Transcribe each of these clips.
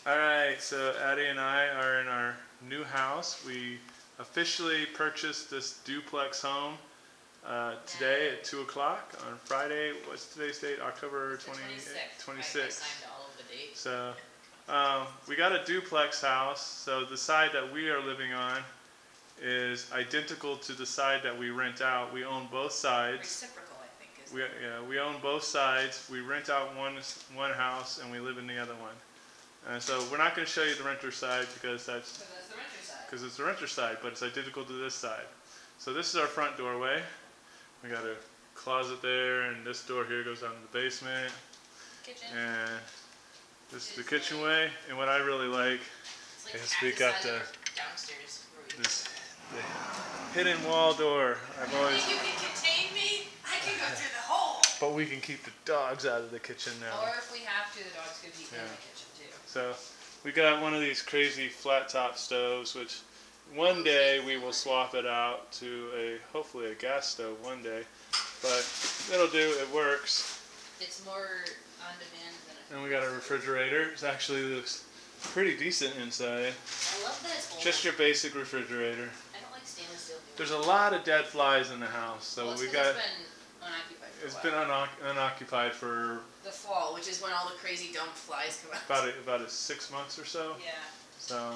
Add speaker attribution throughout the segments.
Speaker 1: Alright, so Addie and I are in our new house. We officially purchased this duplex home today at 2 o'clock on Friday. What's today's date? October 26th.
Speaker 2: I signed all of the dates.
Speaker 1: So we got a duplex house. So the side that we are living on is identical to the side that we rent out. We own both sides.
Speaker 2: Reciprocal, I think, is
Speaker 1: we own both sides. We rent out one house and we live in the other one. So we're not going to show you the renter side because that's
Speaker 2: the renter side.
Speaker 1: Because it's the renter side, but it's identical to this side. So this is our front doorway. We got a closet there, and this door here goes down to the basement.
Speaker 2: Kitchen.
Speaker 1: And this is the kitchenway. And what I really like is we got the
Speaker 2: downstairs.
Speaker 1: the hidden wall door.
Speaker 2: You can contain me? I can go through the hole.
Speaker 1: But we can keep the dogs out of the kitchen now.
Speaker 2: Or if we have to, the dogs could be in the kitchen too.
Speaker 1: So we got one of these crazy flat top stoves, which one day we will swap it out to hopefully a gas stove one day. But it'll do, it works.
Speaker 2: It's more on demand than
Speaker 1: And we got a refrigerator. It actually looks pretty decent inside.
Speaker 2: I love that it's old.
Speaker 1: Just your basic refrigerator.
Speaker 2: I don't like stainless steel.
Speaker 1: There's a lot of dead flies in the house, so we got.
Speaker 2: It's been unoccupied for
Speaker 1: unoccupied for
Speaker 2: the fall, which is when all the crazy dumb flies come out.
Speaker 1: about 6 months or so.
Speaker 2: Yeah.
Speaker 1: So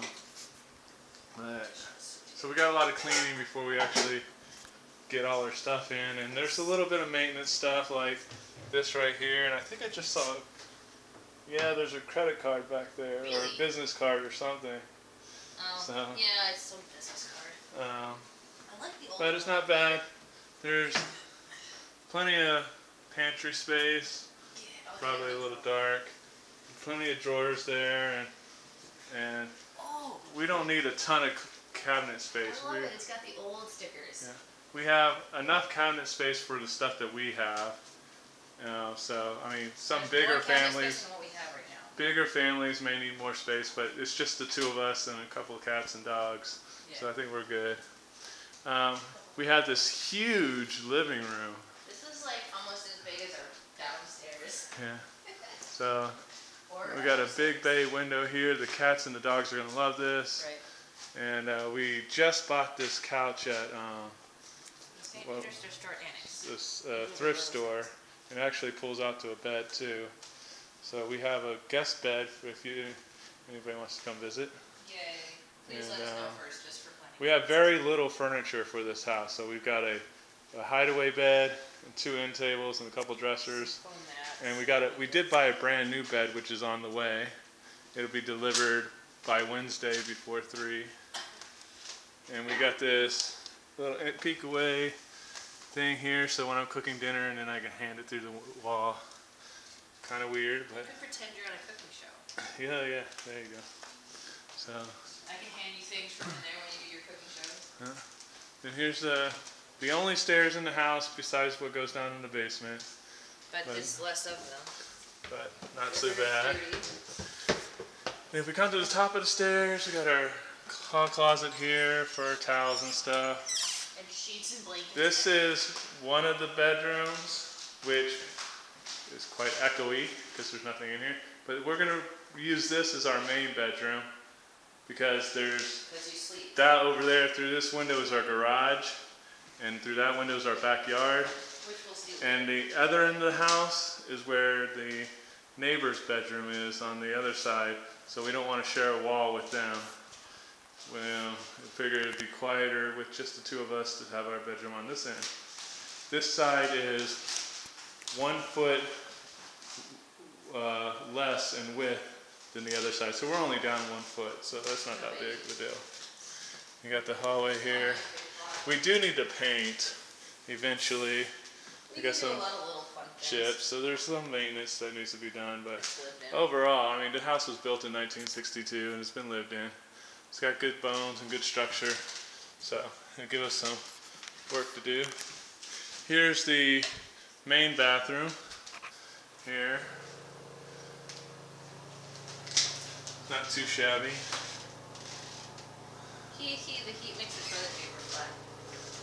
Speaker 1: we got a lot of cleaning before we actually get all our stuff in, and there's a little bit of maintenance stuff like this right here, and I think I just saw. Yeah, there's a credit card back there,
Speaker 2: really?
Speaker 1: or a business card or something.
Speaker 2: Oh,
Speaker 1: so,
Speaker 2: yeah, it's some business card. I like the old
Speaker 1: but it's not bad. There's plenty of pantry space.
Speaker 2: Yeah,
Speaker 1: Probably a little dark. Plenty of drawers there, and we don't need a ton of cabinet space.
Speaker 2: I love it. It's got the old stickers.
Speaker 1: Yeah, we have enough cabinet space for the stuff that we have. So I mean, some bigger families.
Speaker 2: Than what we have right now.
Speaker 1: Bigger families may need more space, but it's just the two of us and a couple of cats and dogs. Yeah. So I think we're good. We have this huge living room.
Speaker 2: This is like almost as big as our downstairs.
Speaker 1: Yeah. So we got a big bay window here. The cats and the dogs are going to love this.
Speaker 2: Right.
Speaker 1: And we just bought this couch at this thrift store. It actually pulls out to a bed too. So we have a guest bed if anybody wants to come visit.
Speaker 2: Yay. Please let us know first, just for planning.
Speaker 1: We have very little furniture for this house. So we've got a hideaway bed, and 2 end tables, and a couple dressers. And we did buy a brand new bed, which is on the way. It'll be delivered by Wednesday before 3. And we got this little peek away thing here, so when I'm cooking dinner and then I can hand it through the wall. Kind of weird, but.
Speaker 2: You can pretend you're on a cooking show.
Speaker 1: Yeah, there you go. So.
Speaker 2: I can hand you things from in there when you do your cooking shows.
Speaker 1: Then here's the only stairs in the house besides what goes down in the basement.
Speaker 2: But it's less of them.
Speaker 1: But not so bad. And if we come to the top of the stairs, we got our hall closet here for our towels and stuff.
Speaker 2: And sheets and blankets.
Speaker 1: This is one of the bedrooms, which is quite echoey because there's nothing in here. But we're going to use this as our main bedroom because there's that over there. Through this window is our garage, and through that window is our backyard.
Speaker 2: Which we'll see.
Speaker 1: And the other end of the house is where the neighbor's bedroom is on the other side, so we don't want to share a wall with them. Well, I figured it'd be quieter with just the 2 of us to have our bedroom on this end. This side is 1 foot less in width than the other side, so we're only down 1 foot, so that's not that big of a deal. You got the hallway here. We do need to paint eventually. We got some chips, so there's some maintenance that needs to be done, but overall, I mean, the house was built in 1962 and it's been lived in. It's got good bones and good structure, so it'll give us some work to do. Here's the main bathroom here. Not too shabby.
Speaker 2: The heat makes the toilet paper flat.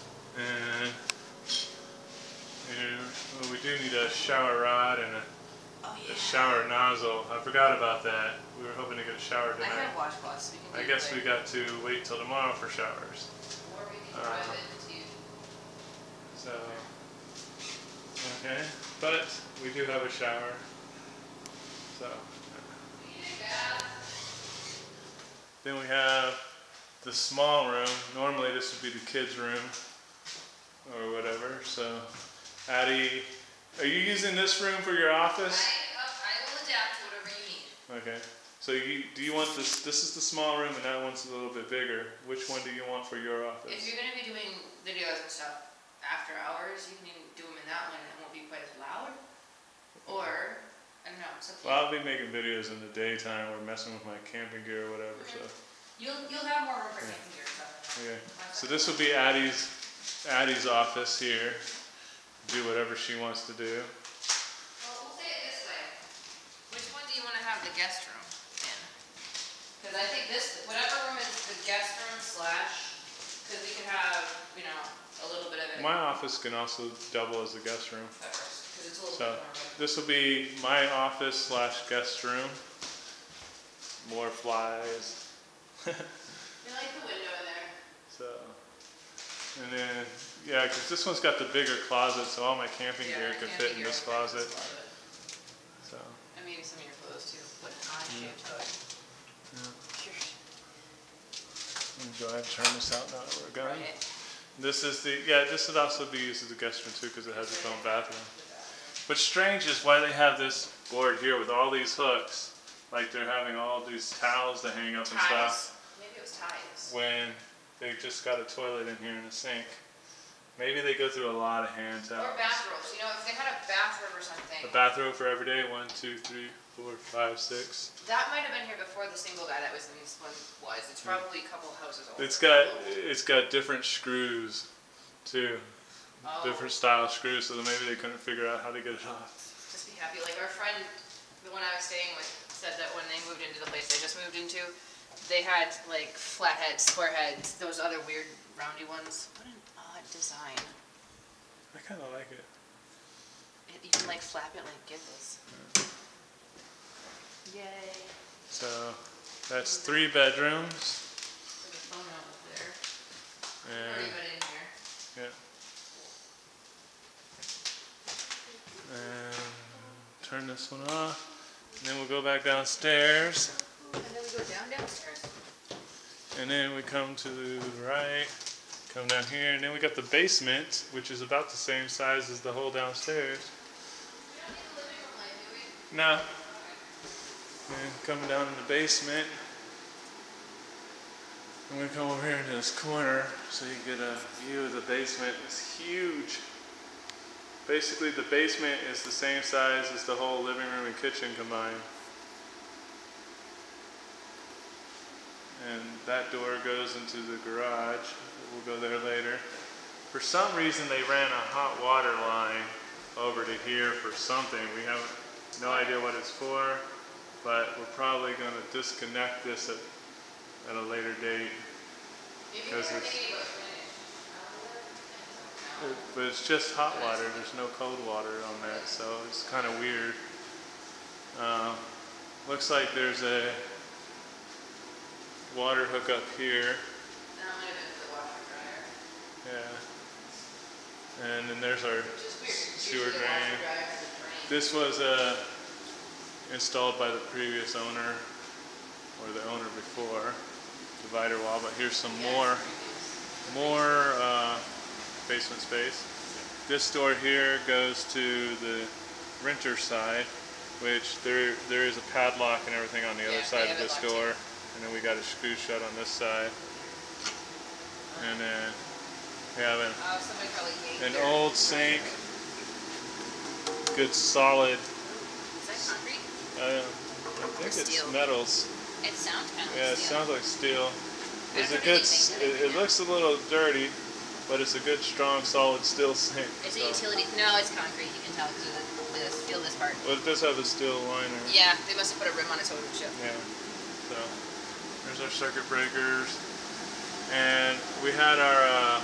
Speaker 1: And here, well, we do need a shower rod and a
Speaker 2: Oh, yeah.
Speaker 1: a shower nozzle. I forgot about that. We were hoping to get a shower
Speaker 2: I
Speaker 1: tonight.
Speaker 2: have washcloths. So we can
Speaker 1: I
Speaker 2: do
Speaker 1: guess
Speaker 2: it
Speaker 1: we got to wait till tomorrow for showers.
Speaker 2: Or we can drive it to.
Speaker 1: So, okay, but we do have a shower. So, then we have the small room. Normally this would be the kids' room or whatever. So, Addie, are you using this room for your office?
Speaker 2: I will adapt to whatever you need.
Speaker 1: Okay. So do you want this? This is the small room, and that one's a little bit bigger. Which one do you want for your office?
Speaker 2: If you're going to be doing videos and stuff after hours, you can do them in that one, and it won't be quite as loud. Or, I don't know, something.
Speaker 1: Well, I'll be making videos in the daytime or messing with my camping gear or whatever. So
Speaker 2: You'll have more room for camping gear and stuff.
Speaker 1: okay. So this will be Addie's office here. Do whatever she wants to do.
Speaker 2: Well, we'll say it this way. Which one do you want to have the guest room in? Because I think whatever room is the guest room because we can have, a little bit of it.
Speaker 1: My office can also double as a guest room.
Speaker 2: Because it's a little
Speaker 1: So
Speaker 2: bit more.
Speaker 1: this will be my office / guest room. More flies.
Speaker 2: You like the window in there?
Speaker 1: So, and then, yeah, because this one's got the bigger closet, so all my camping gear can fit in this closet. So.
Speaker 2: And maybe some of your clothes too. What an odd shaped hood.
Speaker 1: Let me go ahead and turn this out now that we're going.
Speaker 2: Right.
Speaker 1: This would also be used as a guest room too because it has its own bathroom. What's strange is why they have this board here with all these hooks, like they're having all these towels to hang up and stuff.
Speaker 2: Maybe it was ties.
Speaker 1: When they just got a toilet in here and a sink. Maybe they go through a lot of hand towels.
Speaker 2: Or bathrobes. If they had a bathrobe or something.
Speaker 1: A bathrobe for every day. 1, 2, 3, 4, 5, 6.
Speaker 2: That might have been here before the single guy that was in this one was. It's probably a couple houses old.
Speaker 1: It's got different screws too.
Speaker 2: Oh.
Speaker 1: Different style screws, so that maybe they couldn't figure out how to get it off.
Speaker 2: Just be happy. Like our friend, the one I was staying with, said that when they moved into the place they just moved into, they had like flat heads, square heads, those other weird roundy ones. What an odd design.
Speaker 1: I kind of like it.
Speaker 2: You can like flap it like giblets. Yay.
Speaker 1: So that's 3 bedrooms.
Speaker 2: Put the phone out up there.
Speaker 1: And
Speaker 2: Already got in here.
Speaker 1: yeah. And turn this one off. And then we'll go back downstairs.
Speaker 2: And then we go downstairs.
Speaker 1: And then we come to the right, come down here, and then we got the basement, which is about the same size as the whole downstairs.
Speaker 2: We don't need the living room light, do we?
Speaker 1: No. And coming down in the basement. And we come over here into this corner so you get a view of the basement. It's huge. Basically the basement is the same size as the whole living room and kitchen combined. And that door goes into the garage. We'll go there later. For some reason they ran a hot water line over to here for something. We have no idea what it's for, but we're probably going to disconnect this at a later date. Because but it's just hot water. There's no cold water on that, so it's kind of weird. Looks like there's a water hookup here.
Speaker 2: That might have been for the washer dryer.
Speaker 1: Yeah. And then there's our sewer drain. This was installed by the previous owner, or the owner before, divider wall, but here's some more basement space. This door here goes to the renter side, which there is a padlock and everything on the other side of this door. And then we got a screw shut on this side. And then we have an old sink. Good solid.
Speaker 2: Is that concrete?
Speaker 1: I think it's
Speaker 2: steel?
Speaker 1: metals.
Speaker 2: It sounds kind of
Speaker 1: Yeah, it
Speaker 2: steel.
Speaker 1: sounds like steel.
Speaker 2: I
Speaker 1: It's a
Speaker 2: don't
Speaker 1: good.
Speaker 2: really think
Speaker 1: It looks a little dirty, but it's a good, strong, solid steel sink.
Speaker 2: Is it utility? No, it's concrete. You can tell because feel this part.
Speaker 1: Well, it does have a steel liner.
Speaker 2: Yeah, they must have put a rim on it so it would show.
Speaker 1: Yeah. So there's our circuit breakers, and we had our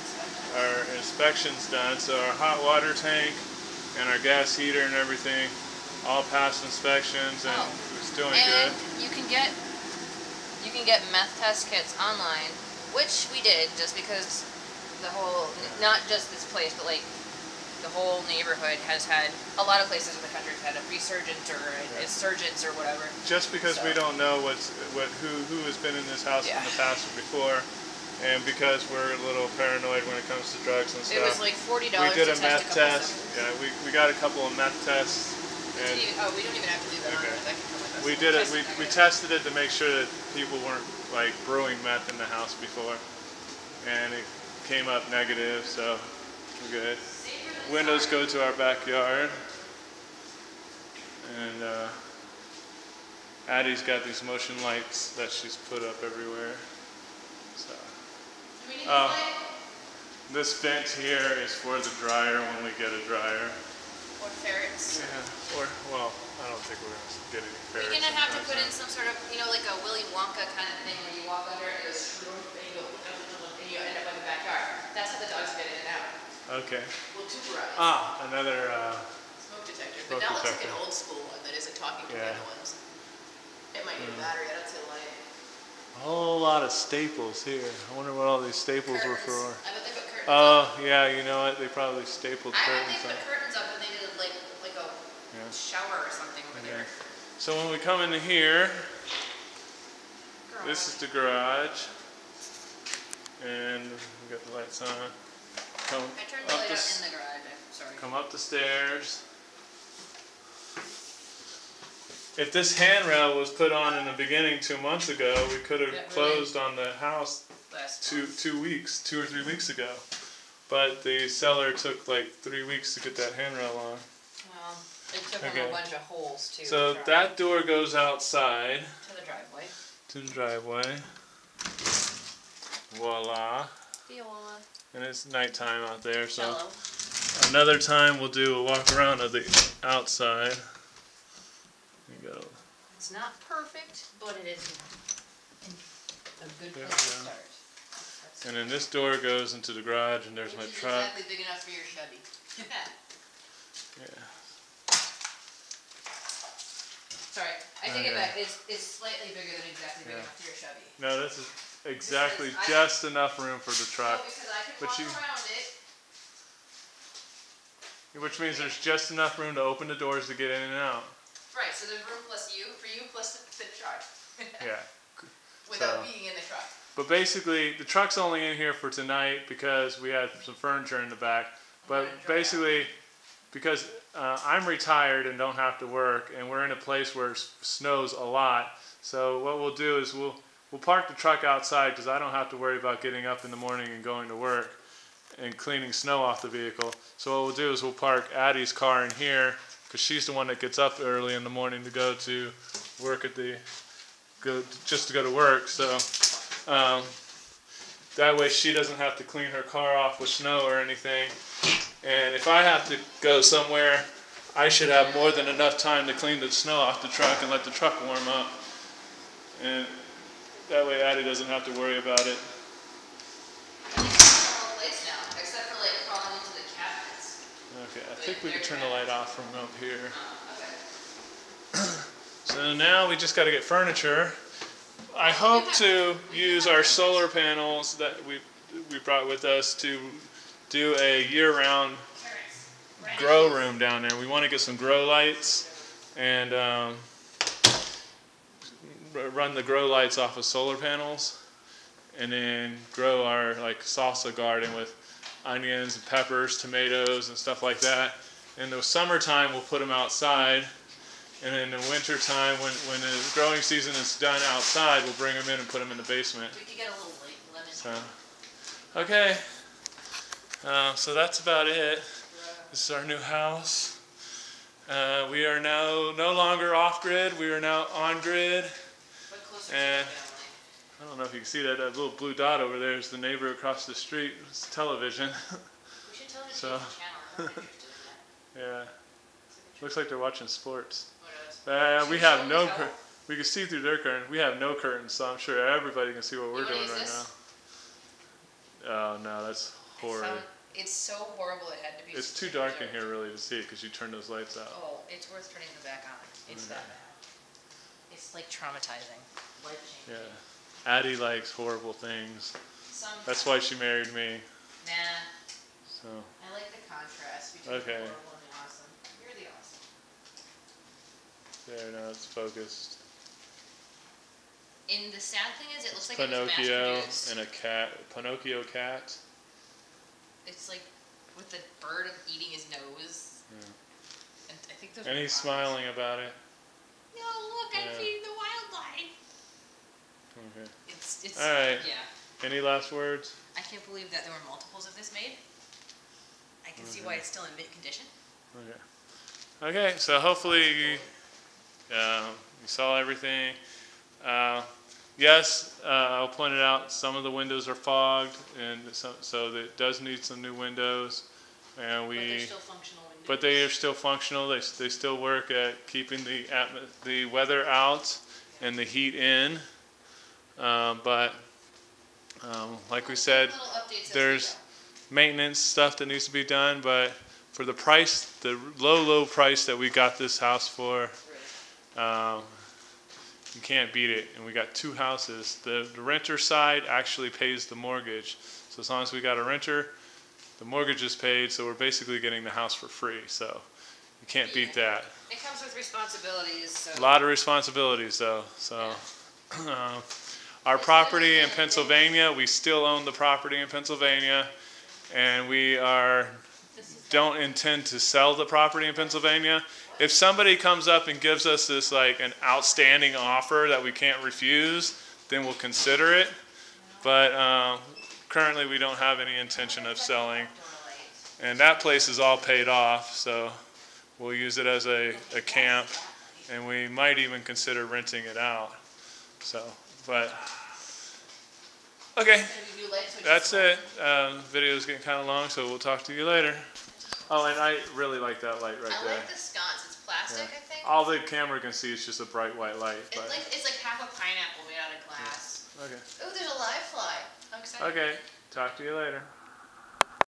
Speaker 1: inspections done. So our hot water tank and our gas heater and everything all past inspections, and it's doing good.
Speaker 2: You can get meth test kits online, which we did just because the whole, not just this place, but like the whole neighborhood has had, a lot of places in the country have had a resurgence or an insurgence or whatever.
Speaker 1: Just because we don't know who has been in this house in the past or before, and because we're a little paranoid when it comes to drugs and stuff.
Speaker 2: It was like $40
Speaker 1: we did a
Speaker 2: to
Speaker 1: meth test.
Speaker 2: Yeah,
Speaker 1: we got a couple of meth tests. And
Speaker 2: we don't even have to do that. Okay. That can come with us.
Speaker 1: We did it. We tested it to make sure that people weren't like brewing meth in the house before, and it came up negative, so we're good. Windows go to our backyard, and Addie's got these motion lights that she's put up everywhere. So, this vent here is for the dryer when we get a dryer.
Speaker 2: Or ferrets.
Speaker 1: Yeah, or, well, I don't think we're going to get any ferrets.
Speaker 2: You're going to have to put in some sort of, like a Willy Wonka kind of thing where you walk under it, it goes shroom, and you end up in the backyard. That's how the dogs get in and out.
Speaker 1: Okay.
Speaker 2: We'll tuberize.
Speaker 1: Another
Speaker 2: smoke detector. But that looks like an old school one that isn't talking to the other ones. It might need a battery, I don't see a light.
Speaker 1: A whole lot of staples here. I wonder what all these staples were for.
Speaker 2: I bet they put curtains up.
Speaker 1: Yeah, you know what? They probably stapled curtains up.
Speaker 2: I bet they put curtains up and they did like a shower or something over there.
Speaker 1: So when we come into here, this is the garage, and we got the lights on.
Speaker 2: I turned the light out in the garage. Sorry.
Speaker 1: Come up the stairs. If this handrail was put on in the beginning 2 months ago, we could have closed on the house 2 or 3 weeks ago. But the seller took like 3 weeks to get that handrail on.
Speaker 2: Well, it took them a bunch of holes too.
Speaker 1: So that door goes outside.
Speaker 2: To the driveway.
Speaker 1: To the driveway. Voila.
Speaker 2: Viola.
Speaker 1: And it's nighttime out there, so
Speaker 2: Hello.
Speaker 1: Another time we'll do a walk around of the outside.
Speaker 2: It's not perfect, but it is a good place to start.
Speaker 1: And then this door goes into the garage, and there's my truck.
Speaker 2: Exactly big enough for your Chevy.
Speaker 1: Yeah.
Speaker 2: Sorry, I take it back. It's slightly bigger than exactly big enough for your Chevy.
Speaker 1: No, this is exactly just enough room for the truck.
Speaker 2: Oh, because I could walk around it.
Speaker 1: Which means there's just enough room to open the doors to get in and out.
Speaker 2: Right, so there's room for you plus the truck.
Speaker 1: Yeah.
Speaker 2: Without being in the truck.
Speaker 1: But basically, the truck's only in here for tonight because we had some furniture in the back. But basically, because I'm retired and don't have to work, and we're in a place where it snows a lot, so what we'll do is we'll park the truck outside because I don't have to worry about getting up in the morning and going to work and cleaning snow off the vehicle. So what we'll do is we'll park Addie's car in here, because she's the one that gets up early in the morning to go to work just to go to work. So that way she doesn't have to clean her car off with snow or anything. And if I have to go somewhere, I should have more than enough time to clean the snow off the truck and let the truck warm up. And that way Addie doesn't have to worry about it. Okay, I think we can turn the light off from up here. So now we just got to get furniture. I hope to use our solar panels that we brought with us to do a year-round grow room down there. We want to get some grow lights and run the grow lights off of solar panels, and then grow our like salsa garden with onions and peppers, tomatoes, and stuff like that. In the summertime, we'll put them outside, and in the winter time, when the growing season is done outside, we'll bring them in and put them in the basement.
Speaker 2: We could get a little lemon.
Speaker 1: So, okay, so that's about it. This is our new house. We are now no longer off-grid. We are now on-grid. And I don't know if you can see that little blue dot over there is the neighbor across the street. It's television.
Speaker 2: We should tell them to change the channel.
Speaker 1: Yeah. Looks like they're watching sports.
Speaker 2: We have
Speaker 1: we can see through their curtain. We have no curtains, so I'm sure everybody can see what we're doing right now. Oh no, that's horrid.
Speaker 2: It's so horrible it had to be.
Speaker 1: It's too dark in here really to see it because you turn those lights out.
Speaker 2: Oh, it's worth turning them back on. It's that bad. It's like traumatizing. Life changing.
Speaker 1: Yeah. Addie likes horrible things.
Speaker 2: Sometimes.
Speaker 1: That's why she married me.
Speaker 2: Nah.
Speaker 1: So.
Speaker 2: I like the contrast between the horrible and the awesome. You're the awesome.
Speaker 1: There, now it's focused.
Speaker 2: And the sad thing is, it looks like
Speaker 1: Pinocchio
Speaker 2: it was mass produced.
Speaker 1: and a cat. Pinocchio cat.
Speaker 2: It's like with the bird eating his nose.
Speaker 1: Yeah.
Speaker 2: And I think those.
Speaker 1: And he's smiling about it.
Speaker 2: No, look, I'm feeding the wildlife.
Speaker 1: Okay.
Speaker 2: It's.
Speaker 1: All right.
Speaker 2: Yeah.
Speaker 1: Any last words?
Speaker 2: I can't believe that there were multiples of this made. I can see why it's still in mint condition.
Speaker 1: Okay. Okay, so hopefully you saw everything. Yes, I'll point it out, some of the windows are fogged, and so it does need some new windows. And
Speaker 2: But they're still functional windows.
Speaker 1: But they are still functional. They still work at keeping the weather out and the heat in. Like we said, there's maintenance stuff that needs to be done. But for the price, the low price that we got this house for, you can't beat it. And we got 2 houses. The renter side actually pays the mortgage. So as long as we got a renter, the mortgage is paid. So we're basically getting the house for free. So you can't beat that.
Speaker 2: It comes with responsibilities. So.
Speaker 1: A lot of responsibilities, though. So our property in Pennsylvania, we still own the property in Pennsylvania, and we don't intend to sell the property in Pennsylvania. If somebody comes up and gives us this like an outstanding offer that we can't refuse, then we'll consider it. But currently we don't have any intention of selling. And that place is all paid off, so we'll use it as a camp, and we might even consider renting it out. So, but, okay, that's it. Video's getting kind of long, so we'll talk to you later. Oh, and I really like that light right there.
Speaker 2: I like the sconce. It's plastic, I think.
Speaker 1: All the camera can see is just a bright white light. But.
Speaker 2: It's like half a pineapple made out of glass.
Speaker 1: Okay.
Speaker 2: Oh, there's a live fly. How exciting.
Speaker 1: Okay, talk to you later.